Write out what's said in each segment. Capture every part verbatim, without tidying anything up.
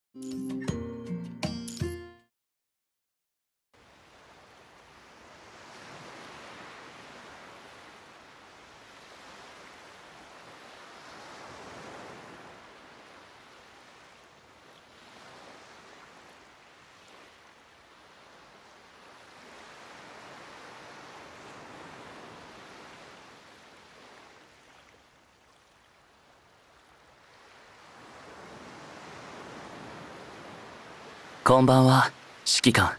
こんばんは、指揮官。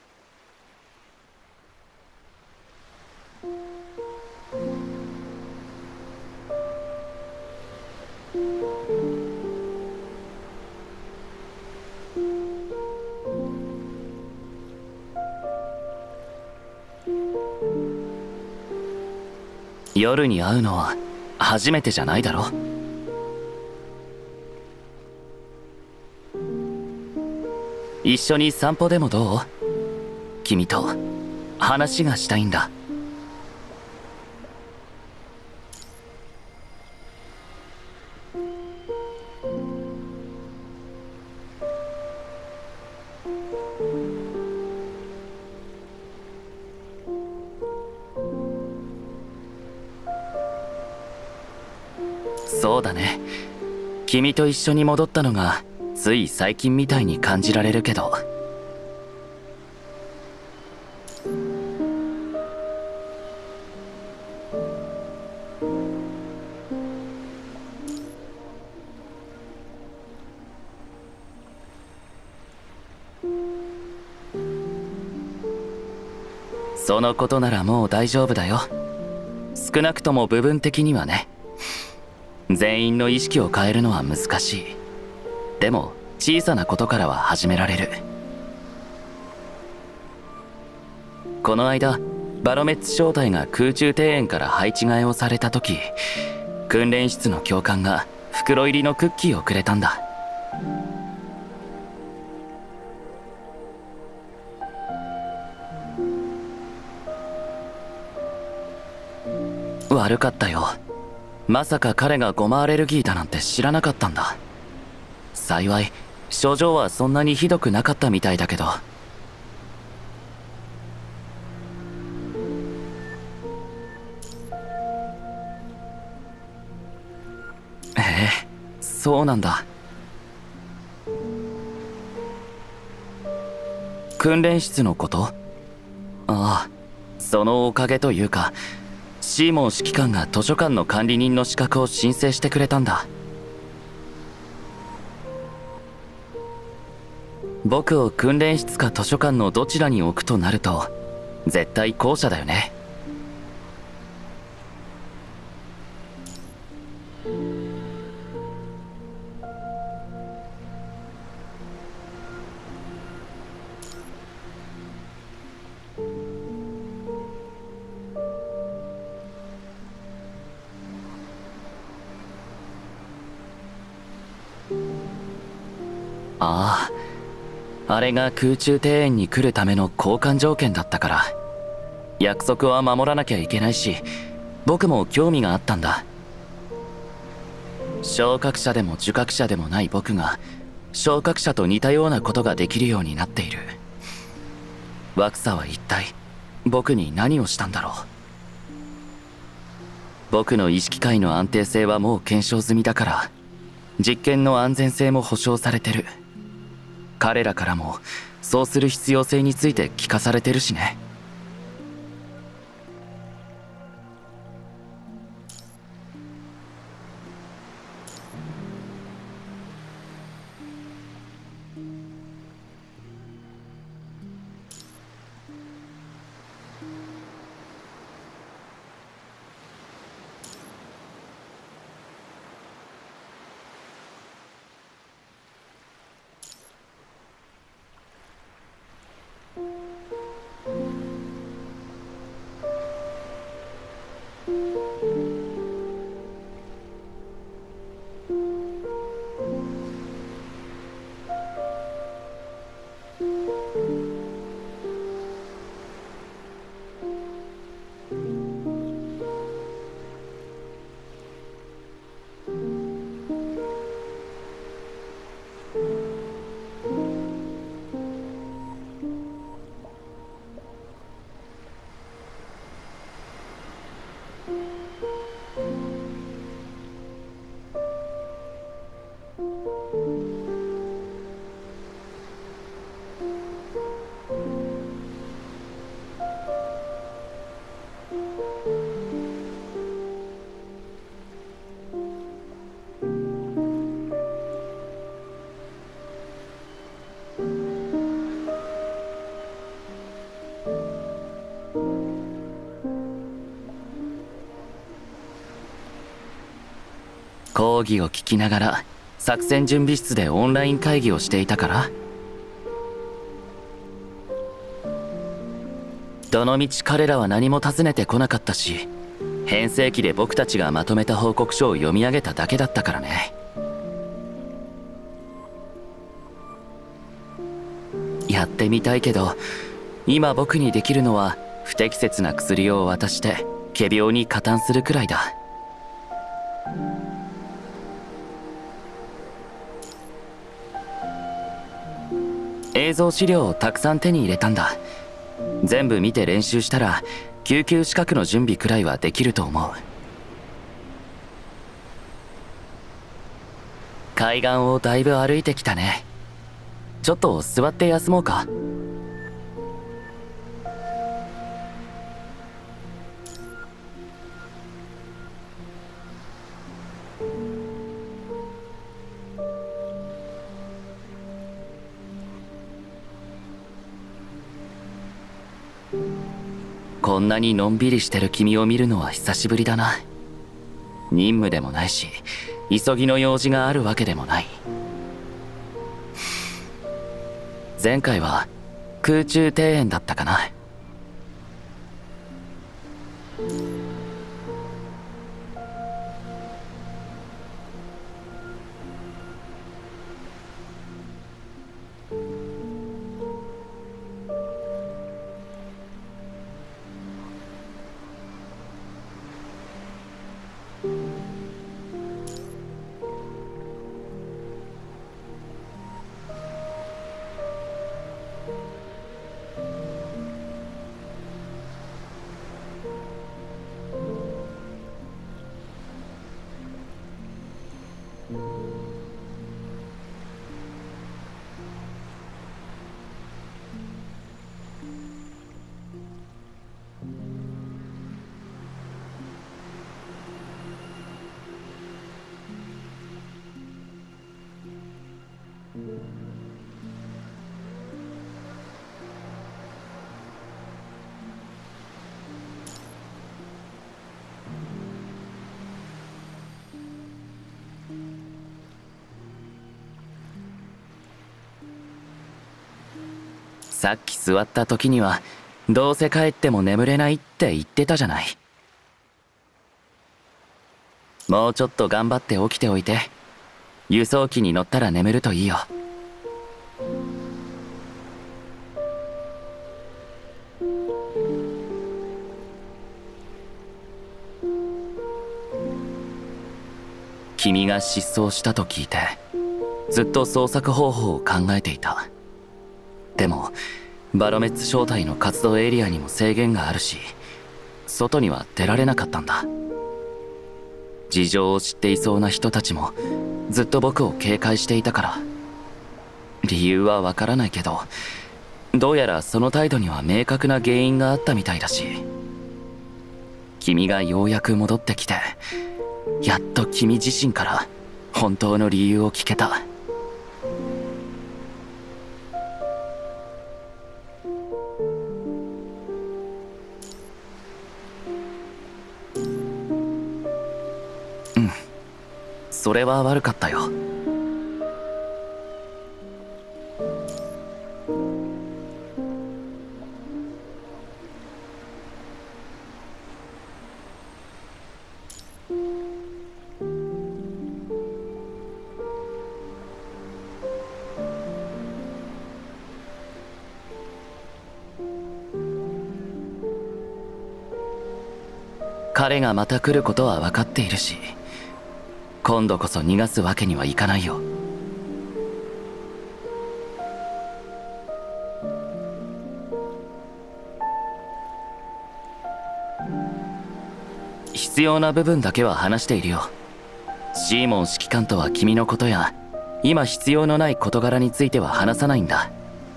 夜に会うのは初めてじゃないだろ。一緒に散歩でもどう？君と話がしたいんだ。そうだね。君と一緒に戻ったのがつい最近みたいに感じられるけど。そのことならもう大丈夫だよ。少なくとも部分的にはね。全員の意識を変えるのは難しい。でも小さなことからは始められる。この間バロメッツ小隊が空中庭園から配置換えをされた時、訓練室の教官が袋入りのクッキーをくれたんだ。悪かったよ。まさか彼がゴマアレルギーだなんて知らなかったんだ。幸い症状はそんなにひどくなかったみたいだけど。へえ、そうなんだ。訓練室のこと？ああ、そのおかげというか、シーモン指揮官が図書館の管理人の資格を申請してくれたんだ。僕を訓練室か図書館のどちらに置くとなると絶対後者だよね。ああ、あれが空中庭園に来るための交換条件だったから、約束は守らなきゃいけないし、僕も興味があったんだ。昇格者でも受格者でもない僕が昇格者と似たようなことができるようになっている。ワクサは一体僕に何をしたんだろう。僕の意識界の安定性はもう検証済みだから、実験の安全性も保証されてる。彼らからもそうする必要性について聞かされてるしね。 講義を聞きながら作戦準備室でオンライン会議をしていたから。どのみち彼らは何も尋ねてこなかったし、編成機で僕たちがまとめた報告書を読み上げただけだったからね。やってみたいけど、今僕にできるのは不適切な薬を渡して仮病に加担するくらいだ。映像資料をたくさん手に入れたんだ。全部見て練習したら救急資格の準備くらいはできると思う。海岸をだいぶ歩いてきたね。ちょっと座って休もうか。こんなにのんびりしてる君を見るのは久しぶりだな。任務でもないし、急ぎの用事があるわけでもない。前回は空中庭園だったかな。さっき座った時にはどうせ帰っても眠れないって言ってたじゃない。もうちょっと頑張って起きておいて。輸送機に乗ったら眠るといいよ。君が失踪したと聞いてずっと捜索方法を考えていた。でもバロメッツ小隊の活動エリアにも制限があるし、外には出られなかったんだ。事情を知っていそうな人たちもずっと僕を警戒していたから。理由はわからないけど、どうやらその態度には明確な原因があったみたいだし。君がようやく戻ってきて、やっと君自身から本当の理由を聞けた。それは悪かったよ。彼がまた来ることは分かっているし、今度こそ逃がすわけにはいかないよ。必要な部分だけは話しているよ。シーモン指揮官とは君のことや今必要のない事柄については話さないんだ。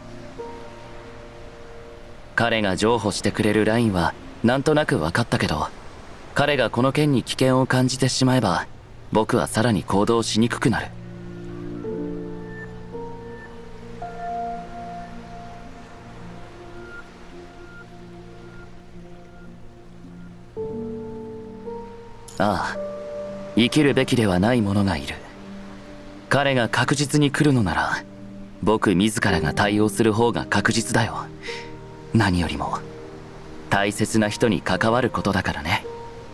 彼が譲歩してくれるラインはなんとなく分かったけど、彼がこの件に危険を感じてしまえば僕はさらに行動しにくくなる。ああ、 生きるべきではない者がいる。彼が確実に来るのなら僕自らが対応する方が確実だよ。何よりも大切な人に関わることだからね。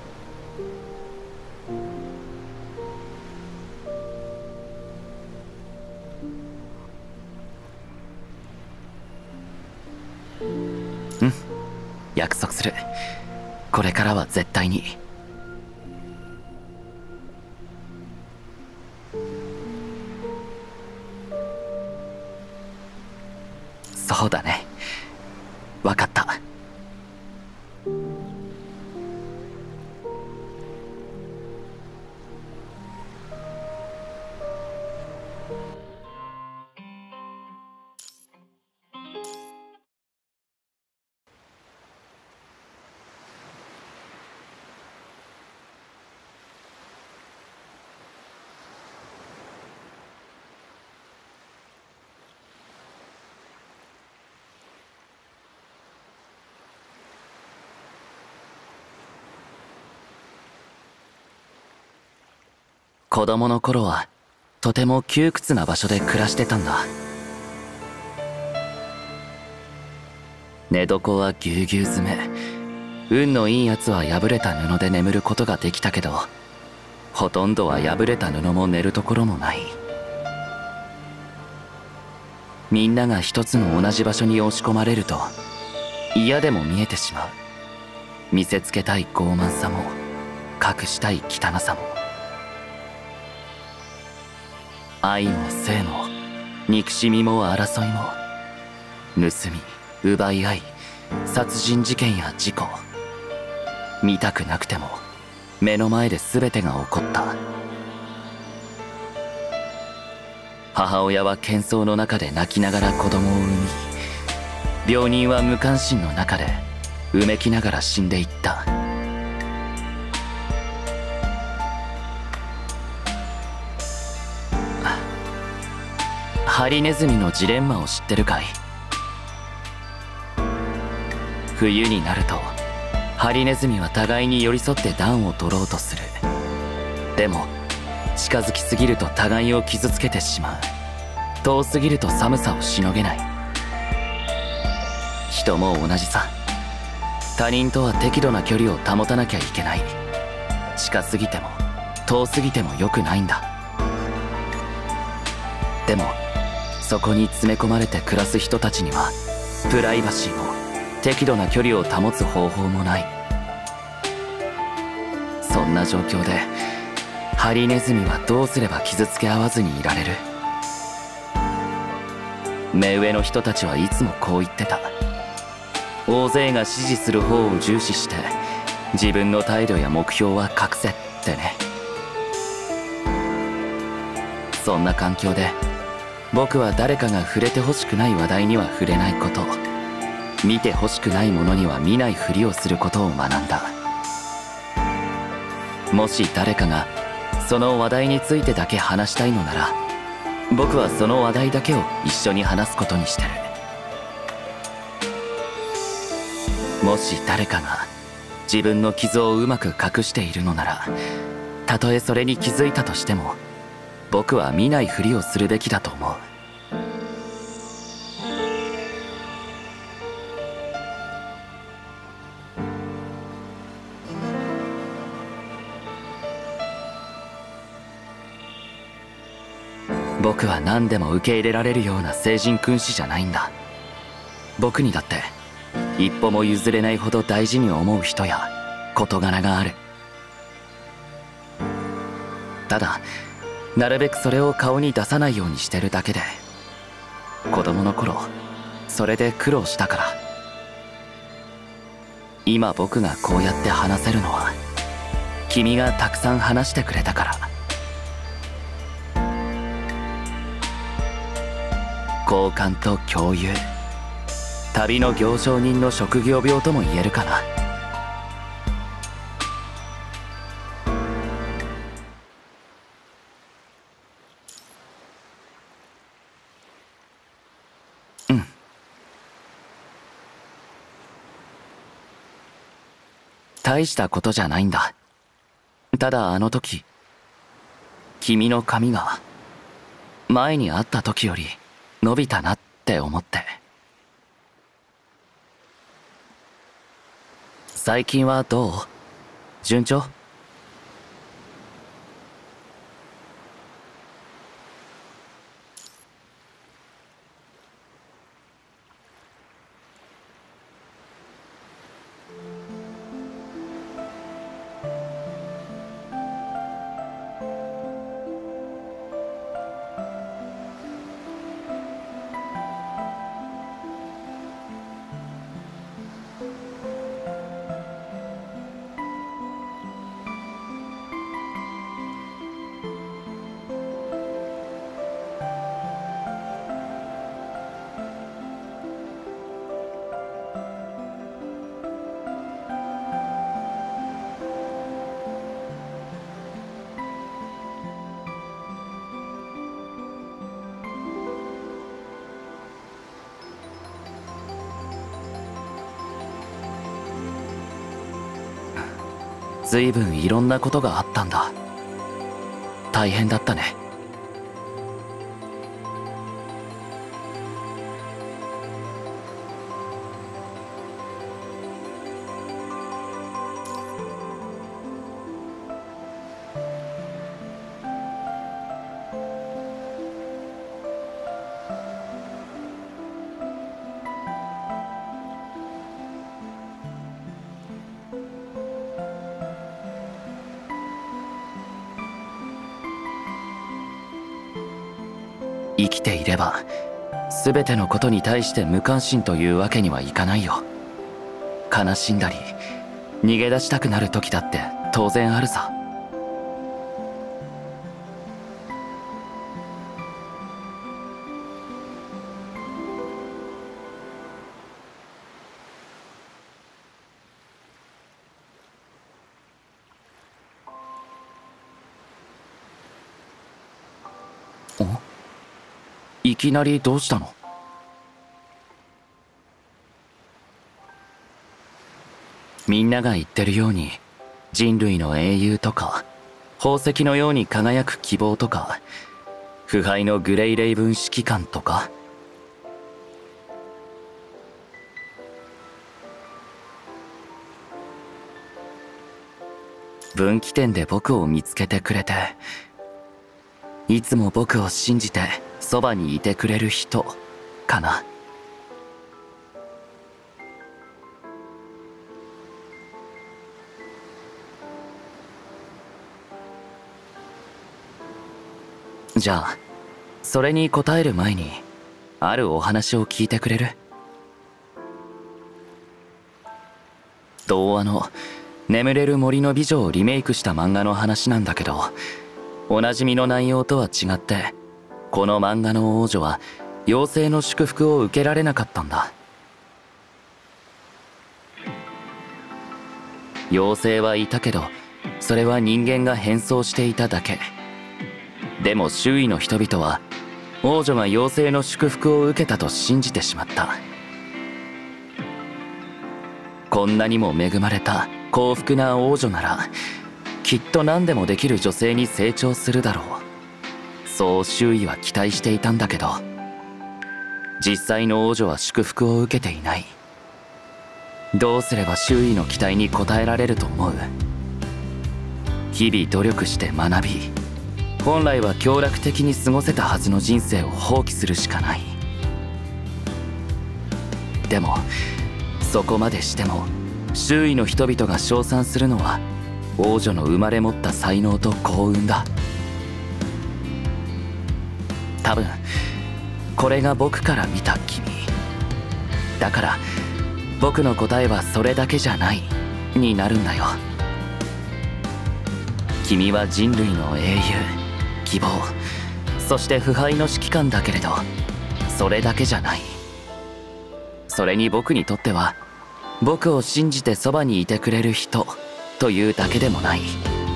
うん、約束する。これからは絶対に。そうだね。分かった。子供の頃はとても窮屈な場所で暮らしてたんだ。寝床はぎゅうぎゅう詰め。運のいいやつは破れた布で眠ることができたけど、ほとんどは破れた布も寝るところもない。みんなが一つの同じ場所に押し込まれると嫌でも見えてしまう。見せつけたい傲慢さも隠したい汚さも、愛も性も憎しみも争いも、盗み奪い合い、殺人事件や事故、見たくなくても目の前で全てが起こった。母親は喧騒の中で泣きながら子供を産み、病人は無関心の中でうめきながら死んでいった。ハリネズミのジレンマを知ってるかい？冬になるとハリネズミは互いに寄り添って暖を取ろうとする。でも近づきすぎると互いを傷つけてしまう。遠すぎると寒さをしのげない。人も同じさ。他人とは適度な距離を保たなきゃいけない。近すぎても遠すぎても良くないんだ。でもそこに詰め込まれて暮らす人たちにはプライバシーも適度な距離を保つ方法もない。そんな状況でハリネズミはどうすれば傷つけ合わずにいられる？目上の人たちはいつもこう言ってた。大勢が支持する方を重視して自分の態度や目標は隠せってね。そんな環境で僕は誰かが触れてほしくない話題には触れないこと、見てほしくないものには見ないふりをすることを学んだ。もし誰かがその話題についてだけ話したいのなら、僕はその話題だけを一緒に話すことにしてる。もし誰かが自分の傷をうまく隠しているのなら、たとえそれに気づいたとしても僕は見ないふりをするべきだと思う。僕は何でも受け入れられるような聖人君子じゃないんだ。僕にだって一歩も譲れないほど大事に思う人や事柄がある。ただなるべくそれを顔に出さないようにしてるだけで、子供の頃それで苦労したから。今僕がこうやって話せるのは君がたくさん話してくれたから。交換と共有、旅の行商人の職業病とも言えるかな。うん。大したことじゃないんだ。ただあの時君の髪が前に会った時より伸びたなって思って。最近はどう？順調？ずいぶんいろんなことがあったんだ。大変だったね。生きていれば全てのことに対して無関心というわけにはいかないよ。悲しんだり逃げ出したくなる時だって当然あるさ。いきなりどうしたの？みんなが言ってるように人類の英雄とか宝石のように輝く希望とか腐敗のグレイレイブン指揮官とか。分岐点で僕を見つけてくれていつも僕を信じてそばにいてくれる人かな。じゃあそれに答える前にあるお話を聞いてくれる？童話の「眠れる森の美女」をリメイクした漫画の話なんだけど、おなじみの内容とは違ってこの漫画の王女は妖精の祝福を受けられなかったんだ。妖精はいたけどそれは人間が変装していただけ。でも周囲の人々は王女が妖精の祝福を受けたと信じてしまった。こんなにも恵まれた幸福な王女ならきっと何でもできる女性に成長するだろう、そう周囲は期待していたんだけど、実際の王女は祝福を受けていない。どうすれば周囲の期待に応えられると思う？日々努力して学び、本来は享楽的に過ごせたはずの人生を放棄するしかない。でもそこまでしても周囲の人々が称賛するのは王女の生まれ持った才能と幸運だ。多分これが僕から見た君だから、僕の答えはそれだけじゃないになるんだよ。君は人類の英雄、希望、そして腐敗の指揮官だけれど、それだけじゃない。それに僕にとっては僕を信じてそばにいてくれる人というだけでもない。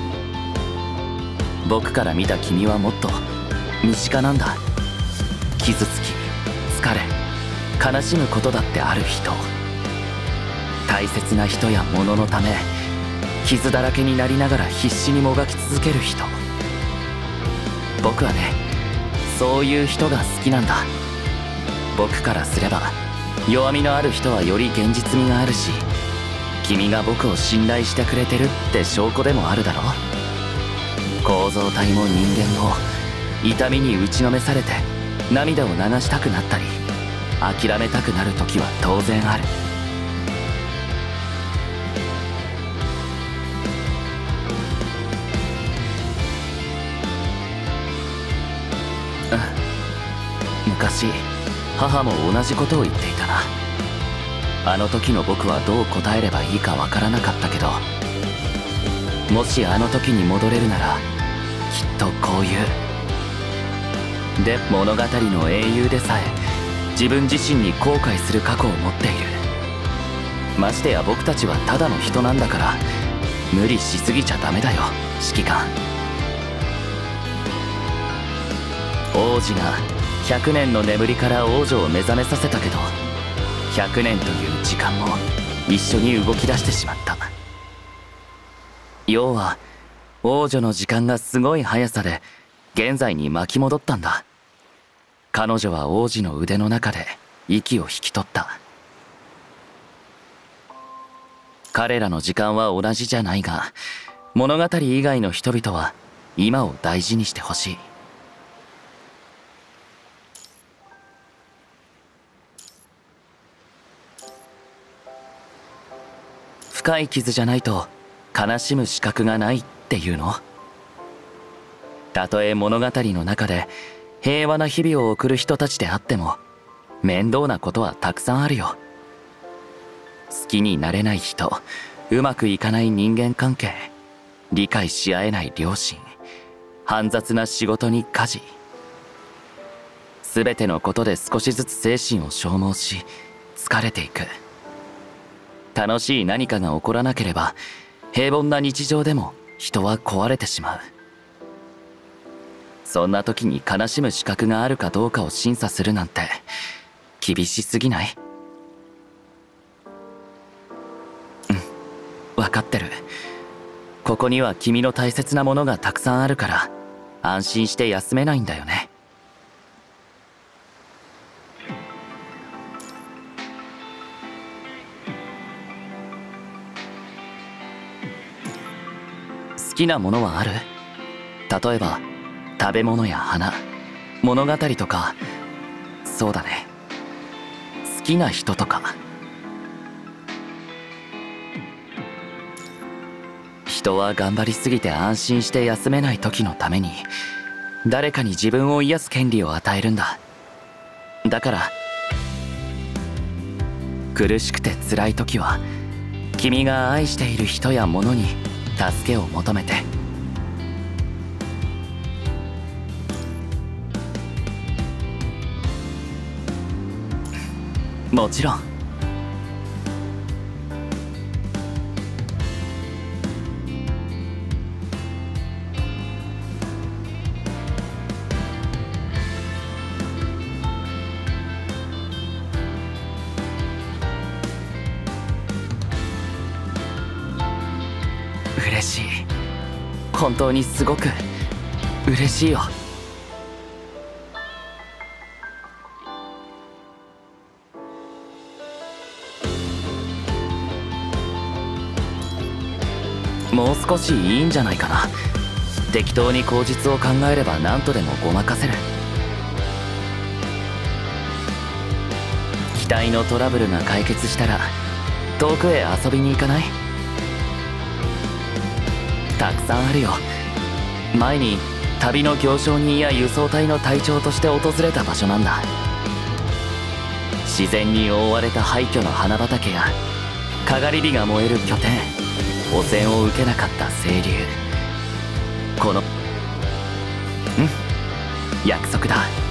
僕から見た君はもっと身近なんだ。傷つき、疲れ、悲しむことだってある人、大切な人や物のため傷だらけになりながら必死にもがき続ける人、 僕はね、そういう人が好きなんだ。僕からすれば弱みのある人はより現実味があるし、君が僕を信頼してくれてるって証拠でもあるだろ。構造体も人間も痛みに打ちのめされて涙を流したくなったり諦めたくなる時は当然ある。うん、昔母も同じことを言っていたな。あの時の僕はどう答えればいいかわからなかったけど、もしあの時に戻れるならきっとこう言う。で、物語の英雄でさえ自分自身に後悔する過去を持っている。ましてや僕たちはただの人なんだから、無理しすぎちゃダメだよ、指揮官。王子がひゃくねんの眠りから王女を目覚めさせたけど、ひゃくねんという時間も一緒に動き出してしまった。要は王女の時間がすごい速さで現在に巻き戻ったんだ。彼女は王子の腕の中で息を引き取った。彼らの時間は同じじゃないが、物語以外の人々は今を大事にしてほしい。深い傷じゃないと悲しむ資格がないっていうの？たとえ物語の中で平和な日々を送る人たちであっても、面倒なことはたくさんあるよ。好きになれない人、うまくいかない人間関係、理解し合えない両親、煩雑な仕事に家事。全てのことで少しずつ精神を消耗し疲れていく。楽しい何かが起こらなければ平凡な日常でも人は壊れてしまう。そんな時に悲しむ資格があるかどうかを審査するなんて厳しすぎない？うん、分かってる。ここには君の大切なものがたくさんあるから安心して休めないんだよね。好きなものはある？例えば食べ物や花、物語とか。そうだね、好きな人とか。人は頑張りすぎて安心して休めない時のために誰かに自分を癒す権利を与えるんだ。だから苦しくて辛い時は君が愛している人や物に助けを求めて。もちろん。嬉しい。本当にすごく嬉しいよ。もう少しいいんじゃないかな。適当に口実を考えれば何とでもごまかせる。機体のトラブルが解決したら遠くへ遊びに行かない？たくさんあるよ。前に旅の行商人や輸送隊の隊長として訪れた場所なんだ。自然に覆われた廃墟の花畑やかがり火が燃える拠点、汚染を受けなかった清流。このうん約束だ。